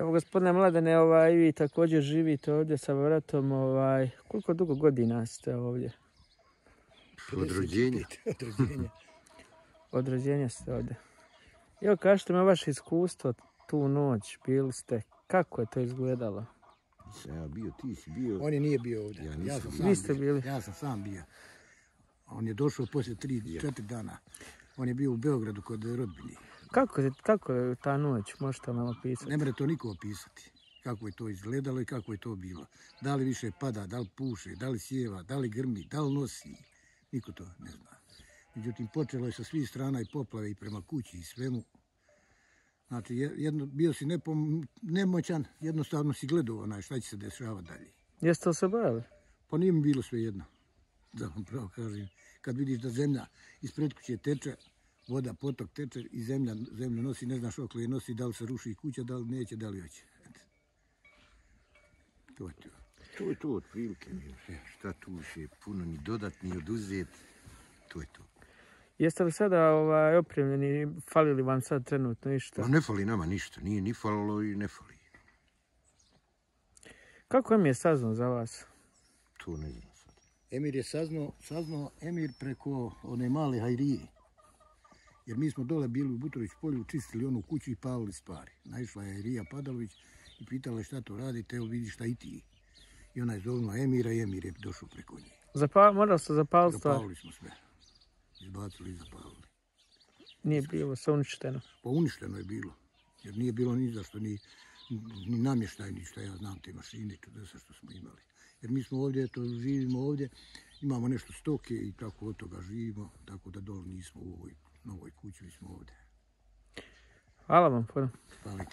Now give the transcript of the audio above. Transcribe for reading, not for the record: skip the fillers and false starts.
Evo, gospodine Mladene, vi također živite ovdje sa bratom. Koliko dugo godina ste ovdje? Od rođenja. Od rođenja ste ovdje. Evo, kažete mi vaše iskustvo tu noć, bili ste. Kako je to izgledalo? Nisam ja bio, ti si bio. On je nije bio ovdje. Vi ste bili? Ja sam sam bio. On je došao poslije 3-4 dana. On je bio u Beogradu kod rodbini. Kako je ta noć? Možete nam opisati? Ne može to niko opisati. Kako je to izgledalo i kako je to bilo. Da li više pada, da li puše, da li sjeva, da li grmi, da li nosi. Niko to ne zna. Međutim, počelo je sa svih strana i poplave i prema kući i svemu. Znači, bio si nemoćan, jednostavno si gledao šta će se dešavati dalje. Jeste li se bojali? Pa nije mi bilo sve jedno. Da vam pravo kažem. Kad vidiš da zemlja ispred kuće teče, voda, potok teče i zemlju nosi, ne znaš okolo je nosi, da li se ruši kuća, da li neće, da li hoće. To je to. To je to od prilike. Šta tu više puno ni dodat, ni oduzet. To je to. Jeste li sada opremljeni, fali li vam sad trenutno išta? Pa ne fali nama ništa, nije ni falilo i ne fali. Kako Emir saznao za vas? To ne znam sad. Emir je saznao Emir preko one male hajrije. Jer mi smo dole bili u Butrović polju, čistili onu kuću i palili stvari. Naišla je Hajrija Padalović i pitala je šta to radite, evo vidi šta i ti. I ona je zovnula Emira i Emir je došao preko nje. Morali ste zapaliti stvari? Zapalili smo sve. Izbacili i zapalili. Nije bilo, sve uništeno? Pa uništeno je bilo. Jer nije bilo ni zašto, ni namještaj, ni šta ja znam, te mašine, sve što smo imali. Jer mi smo ovdje, živimo ovdje, imamo nešto stoke i tako od toga živimo, tako da dole nismo u ovoj novoj kući, mi smo ovdje. Hvala vam puno. Hvala.